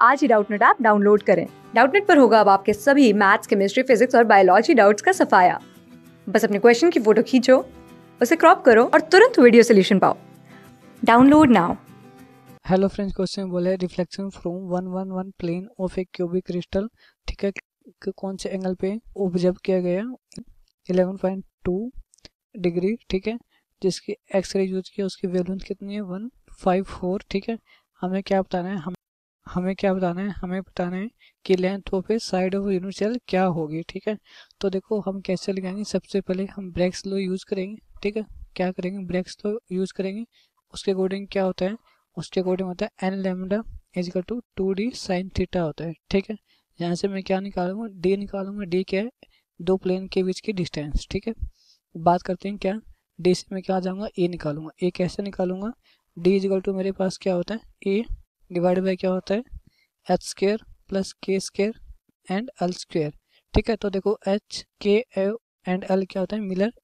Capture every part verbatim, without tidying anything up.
आज ही Doubtnut app download करें। डाउटनेट पर होगा अब आपके सभी मैथ्स, केमिस्ट्री, फिजिक्स और बायोलॉजी डाउट्स का सफाया। बस अपने क्वेश्चन की फोटो खींचो, उसे क्रॉप करो और तुरंत वीडियो सोल्यूशन पाओ। Download now. Hello friends, question बोले reflection from one one one plane of a cubic crystal, ठीक है, कि कौन से एंगल पे ऑब्जर्व किया गया इलेवन पॉइंट टू डिग्री, ठीक है, जिसकी एक्स रे यूज की उसकी वैल्यू कितनी है वन फाइव फोर, ठीक है। हमें क्या बताना है, हम हमें क्या बताना है हमें बताना है कि length of a side of unit cell क्या होगी, ठीक है। तो देखो हम कैसे लगाएंगे, सबसे पहले हम ब्रेक्स लॉ यूज करेंगे, ठीक है। क्या करेंगे, ब्रेक्स लॉ यूज करेंगे। उसके अकॉर्डिंग क्या होता है, उसके अकॉर्डिंग होता है n lambda is equal to two d sine theta होता है, ठीक है। यहाँ से मैं क्या निकालूंगा, डी निकालूंगा। डी क्या है, दो प्लेन के बीच की डिस्टेंस, ठीक है। बात करते हैं क्या, डी से मैं क्या जाऊंगा, ए निकालूंगा। ए कैसे निकालूंगा, डी इजिकल टू मेरे पास क्या होता है, ए डिवाइड बाई क्या होता है, h square plus k square and l square, ठीक है। तो देखो एच के एंड एल क्या होता है, मिलर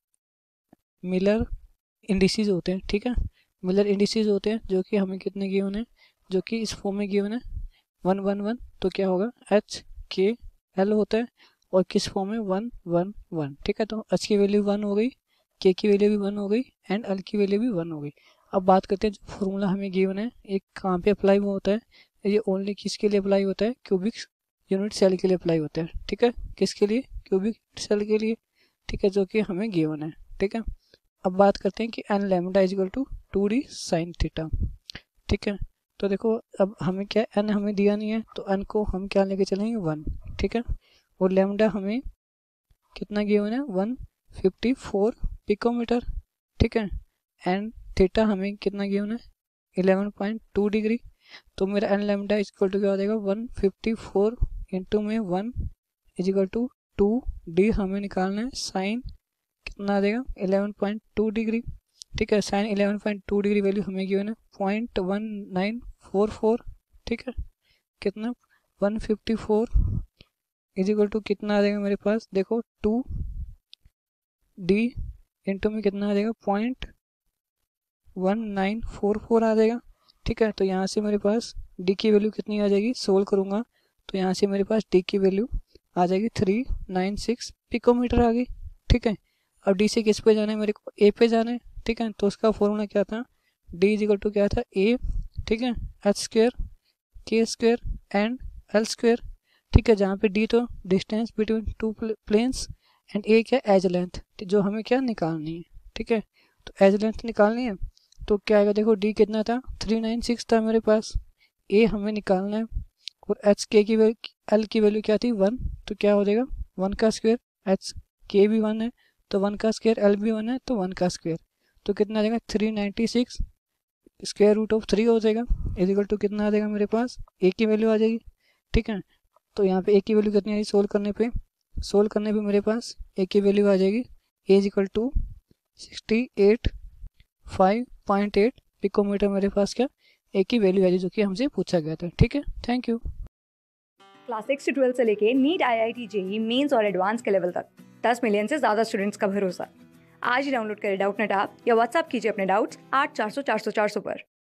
मिलर इंडिसेस होते हैं, ठीक है। मिलर इंडिसेस होते हैं जो कि हमें कितने गिवन है, जो कि इस फॉर्म में गिवन है वन वन वन। तो क्या होगा, एच के एल होता है और किस फॉर्म में वन वन वन, ठीक है। तो एच की वैल्यू वन हो गई, के की वैल्यू भी वन हो गई एंड एल की वैल्यू भी वन हो गई। अब बात करते हैं जो फॉर्मूला हमें गिवन है, एक कहाँ पे अप्लाई होता है, ये ओनली किसके लिए अप्लाई होता है, क्यूबिक यूनिट सेल के लिए अप्लाई होता है, ठीक है। किसके लिए, क्यूबिक सेल के लिए, ठीक है, जो कि हमें गिवन है, ठीक है। अब बात करते हैं कि n lambda is equal to two d sine theta, ठीक है। तो देखो अब हमें क्या, एन हमें दिया नहीं है तो एन को हम क्या लेके चलेंगे, वन, ठीक है। और लैम्डा हमें कितना गिवन है, वन फिफ्टी फोर पिकोमीटर, ठीक है। एंड थीटा हमें कितना गिवन है, इलेवन पॉइंट टू डिग्री। तो मेरा n lambda is equal to क्या हो जाएगा, वन फिफ्टी फोर इंटू में one is equal to two d हमें निकालना है, साइन कितना आ जाएगा इलेवन पॉइंट टू डिग्री, ठीक है। Sine eleven point two degree value हमें गिवन है point one nine four four, ठीक है। कितना, one fifty four is equal to कितना आ जाएगा मेरे पास, देखो टू डी इंटू में कितना आ जाएगा, point one nine four four आ जाएगा, ठीक है। तो यहाँ से मेरे पास डी की वैल्यू कितनी आ जाएगी, सोल्व करूँगा तो यहाँ से मेरे पास डी की वैल्यू आ जाएगी थ्री नाइन सिक्स पिकोमीटर आ गई, ठीक है। अब डी से किस पे जाना है, मेरे को ए पे जाना है, ठीक है। तो उसका फॉर्मूला क्या था, डी इज इक्वल टू क्या था, ए, ठीक है, h square k square and l square, ठीक है। जहाँ पे डी तो distance between two planes and a क्या, एज लेंथ, जो हमें क्या निकालनी है, ठीक है। तो एज लेंथ निकालनी है तो क्या आएगा, देखो डी कितना था, थ्री नाइन सिक्स था मेरे पास, ए हमें निकालना है और एच के की एल की वैल्यू क्या थी, वन। तो क्या हो जाएगा, वन का स्क्वायर, एच के भी वन है तो वन का स्क्वायर, एल भी वन है तो वन का स्क्वायर। तो कितना आ जाएगा, three ninety six square root of three हो जाएगा इजिकल टू कितना आ जाएगा मेरे पास, ए की वैल्यू आ जाएगी, ठीक है। तो यहाँ पे ए की वैल्यू कितनी आई, सोल्व करने पे सोल्व करने पे मेरे पास ए की वैल्यू आ जाएगी, a is equal to sixty eight five point eight picometre मेरे पास क्या, ए की वैल्यू आ जाएगी, जो कि हमसे पूछा गया था, ठीक है। Thank you. क्लास सिक्स से ट्वेल्थ से लेके NEET, IIT, JEE Mains और एडवांस के लेवल तक दस मिलियन से ज्यादा स्टूडेंट्स का भरोसा। आज ही डाउनलोड करें डाउटनेट ऐप या व्हाट्सएप कीजिए अपने डाउट्स आठ चार सौ चार सौ चार सौ पर।